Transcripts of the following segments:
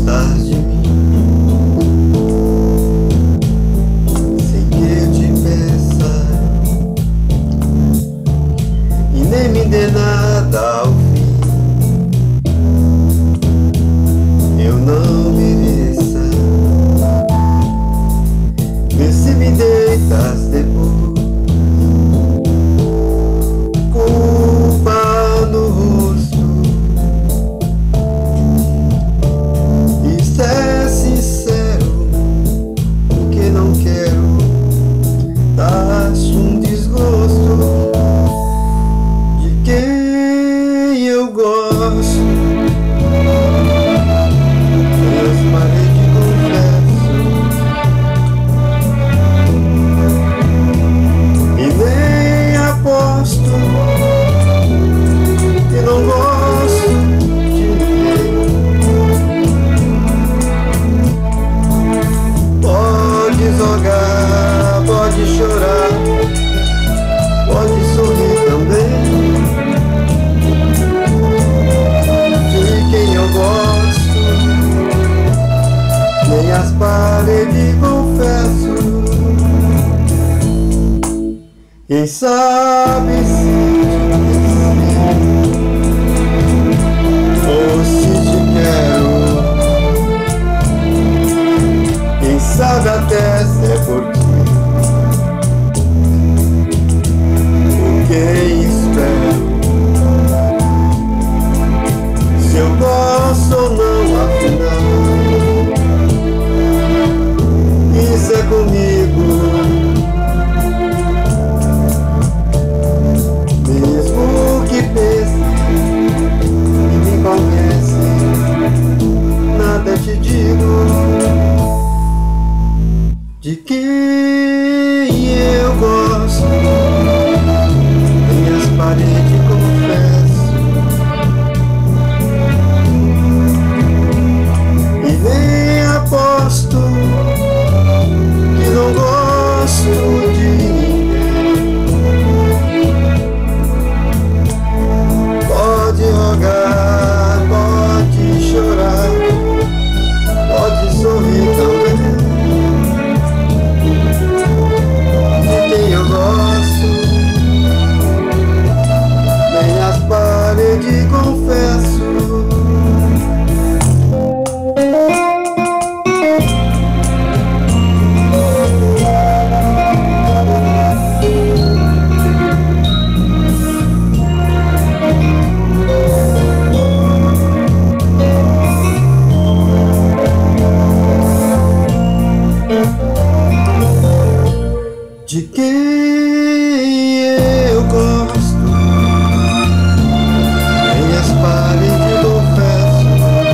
gostas de mim, sem que eu te peça, e nem me dê nada ao fim. Eu não mereça, vê se me deitas depois, culpa no rosto. Isso é sincero, porque não quero dar-te um desgosto de quem eu gosto. Meus paredes confesso, e nem aposto que não gosto de ninguém. Pode jogar, pode chorar, pode sorrir também, de quem eu gosto. Nem as paredes confesso. Quem sabe se ou se te quero, quem sabe até se é por ti, por quem espero. Se eu gosto ou não, afinal, isso é comigo. Mesmo que pense e me conhece, nada te digo de quem eu gosto. Minhas paredes confesso, e nem aposto que não gosto de ninguém. Pode rogar, pode chorar, pode sorrir também, de quem eu gosto. Nem as paredes confesso. De quem eu gosto, nem as paredes confesso,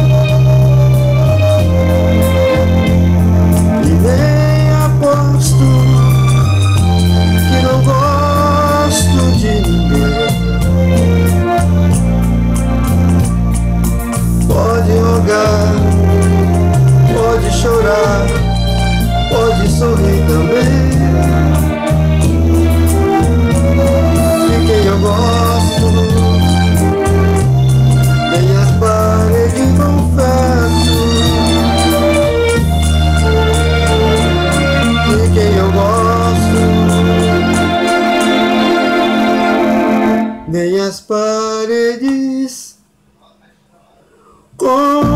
e nem aposto que não gosto de ninguém. Pode rogar, pode chorar, pode sorrir também, eu gosto. Nem as paredes confesso, de quem eu gosto. Nem as paredes confesso.